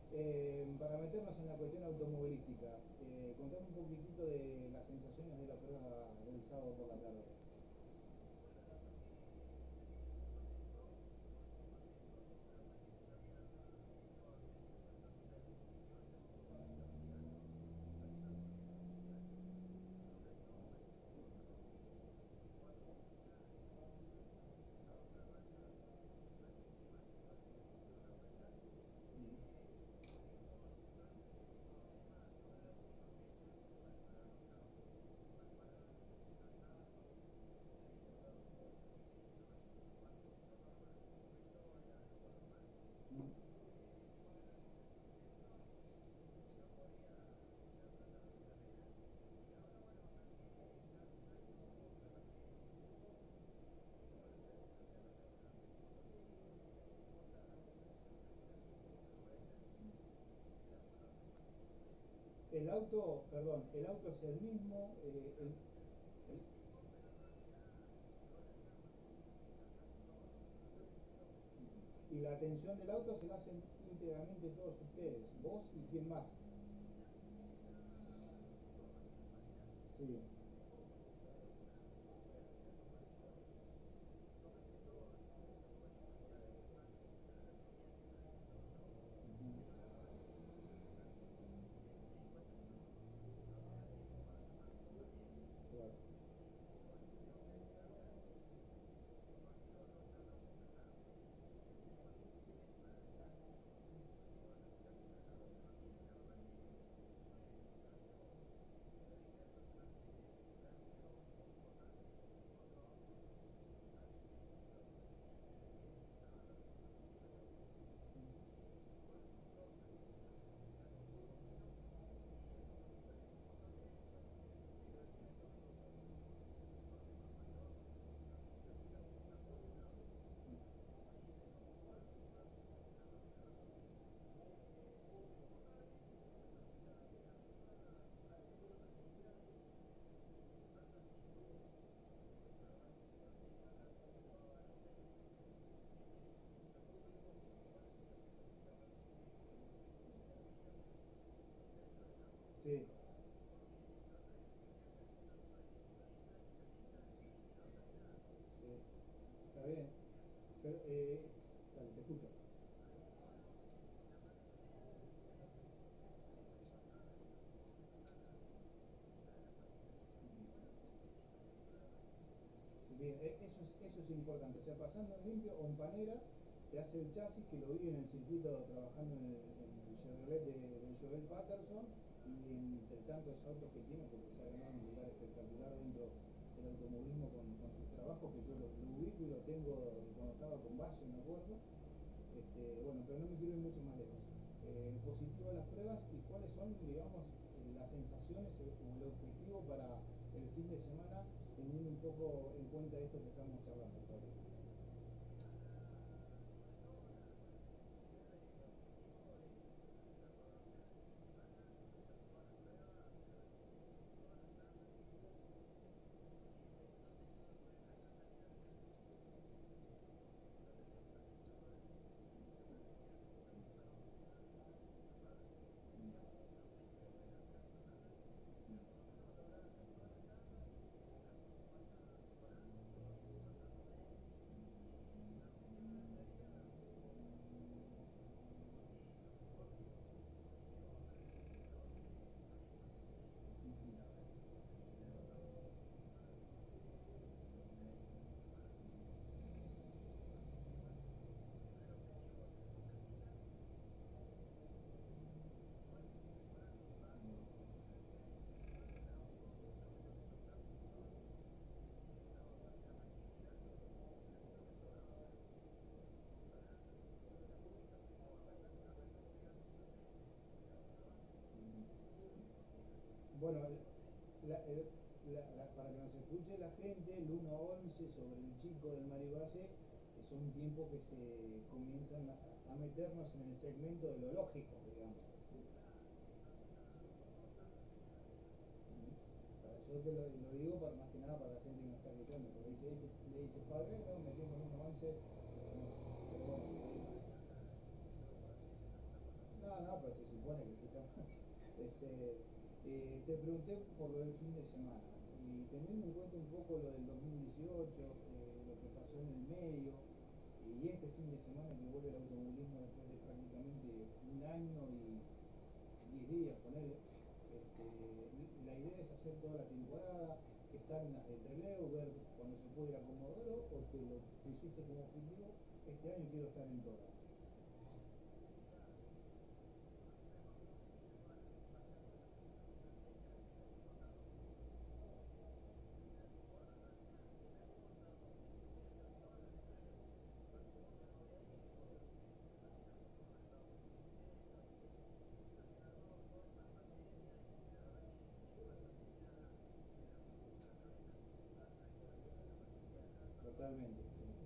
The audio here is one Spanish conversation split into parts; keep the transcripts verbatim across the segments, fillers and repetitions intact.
Eh, para meternos en la cuestión automovilística, eh, contame un poquitito de las sensaciones de la prueba del sábado por la tarde. El auto, perdón, el auto es el mismo, eh, el, el- y la atención del auto se la hacen íntegramente todos ustedes, vos y quién más. Sí. Claro. Sí, sí, está bien. Pero, eh, dale, te escucho. Bien, e- eso es, eso es importante. O sea, pasando en limpio o en panera, te hace el chasis que lo vi en el circuito trabajando en el, en el Chevrolet de, de Joel Patterson y entre tantos autos que tiene, porque se ha ganado un lugar espectacular dentro del automovilismo con, con sus trabajos, que yo lo, lo ubico y lo tengo de cuando estaba con Valle, me acuerdo. Este, bueno, pero no me quiero ir mucho más lejos. Eh, el positivo de las pruebas y cuáles son, digamos, eh, las sensaciones o el objetivo para el fin de semana, teniendo un poco en cuenta esto que estamos charlando, Fabio. Bueno, la- el- la- la- para que nos escuche la gente, el uno once sobre el chico del Mario Valle son tiempos que se comienzan a, a meternos en el segmento de lo lógico, digamos. Para- Yo te lo, lo digo para más que nada para la gente que nos está escuchando, porque dice, "Este- le dice, Fabián, no, metimos en uno once, no, pero bueno, no, no, supone que se escapa. Este, eh, te pregunté por lo del fin de semana y teniendo en cuenta un poco lo del dos mil dieciocho, eh, lo que pasó en el medio y este fin de semana que vuelve el automovilismo después de prácticamente un año y diez días, ponele, este, la idea es hacer toda la temporada, estar en las de Trelew, ver cuando se puede ir a Comodoro, o te lo pusiste como objetivo, este año quiero estar en todas. Totalmente.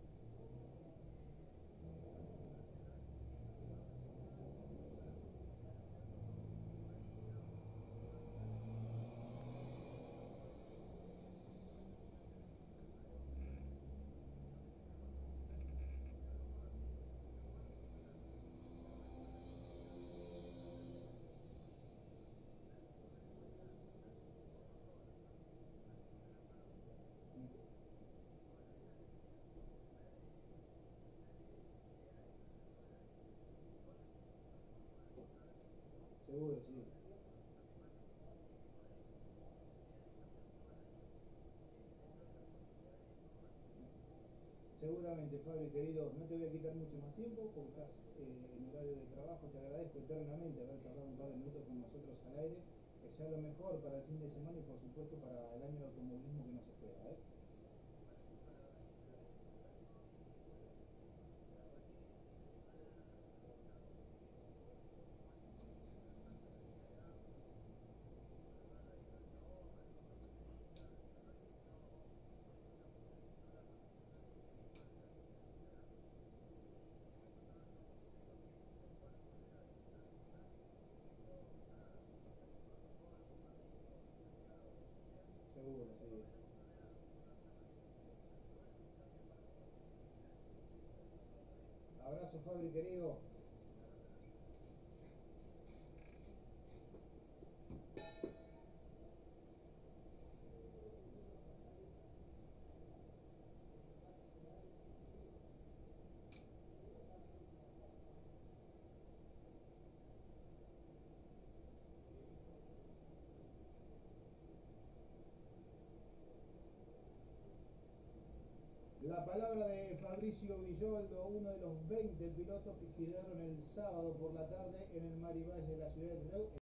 Seguro, sí. Seguramente, Fabri, querido, no te voy a quitar mucho más tiempo porque estás eh, en horario de trabajo. Te agradezco eternamente haber charlado un par de minutos con nosotros al aire. Que sea lo mejor para el fin de semana y por supuesto para el año de automovilismo que nos espera, ¿eh? Seguro, sí. Abrazo, Fabri, querido. La palabra de Fabricio Villoldo, uno de los veinte pilotos que giraron el sábado por la tarde en el Marivalle de la ciudad de Trelew.